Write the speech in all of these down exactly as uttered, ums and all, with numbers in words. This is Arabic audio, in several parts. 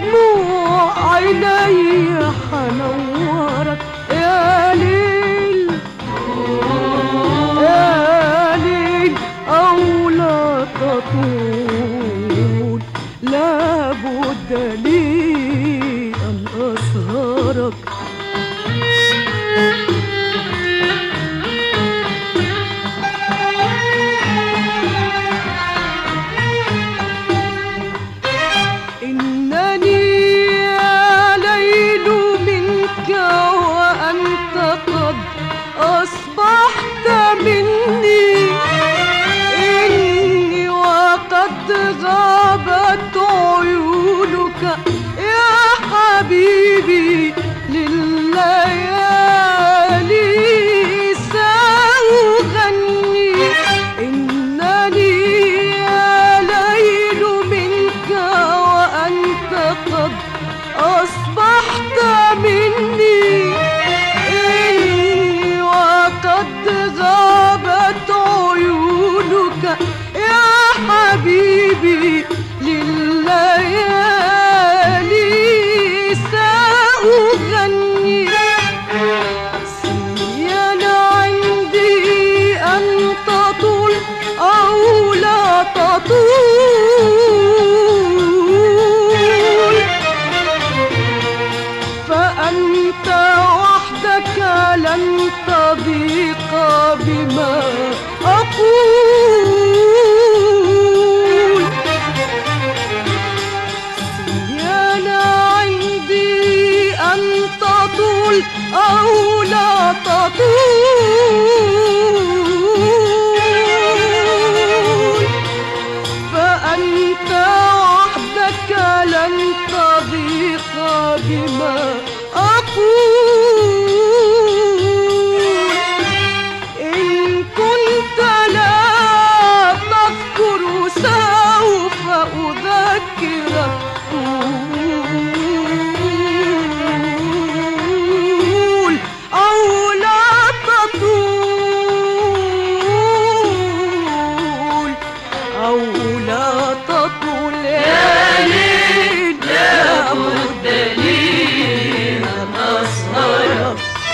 بدموع عيني حنورك يا ليل يا ليل، أو لا تطول لابد لي أن أسهرك. أصبحت مني إني وقد غابت عيونك يا حبيبي لليالي سأغني. إنني يا ليل منك وأنت قد أصبحت مني قد غابت عيونك يا حبيبي لليالي سأغني. سيانا عندي أن تطول أو لا تطول، فأنت وحدك لن تضيق بما أقول. سيانا عندي أن تطول أو لا تطول، فأنت وحدك لن تضيق بما أقول. سوف أذكرك طول أو لا تطول أو لا تطول يا ليل، لابد لي أن أسهرك.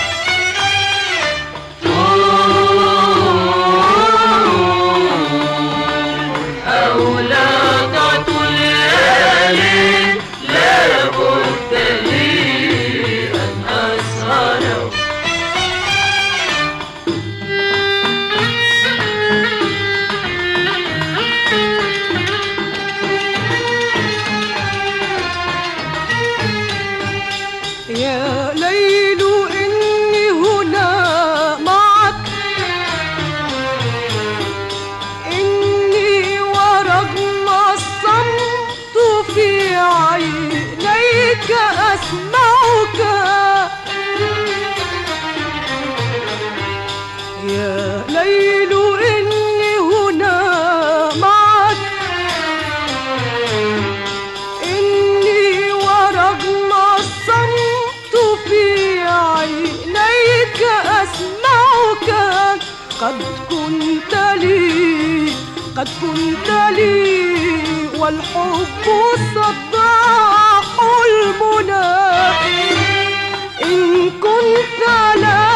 يا ليل إني هنا معك، إني ورغم الصمت في عينيك أسمعك. يا ليل إني هنا معك، إني ورغم الصمت في عينيك أسمعك. قد كنت لي قد كنت لي والحب صداح المنى. إن كنت لا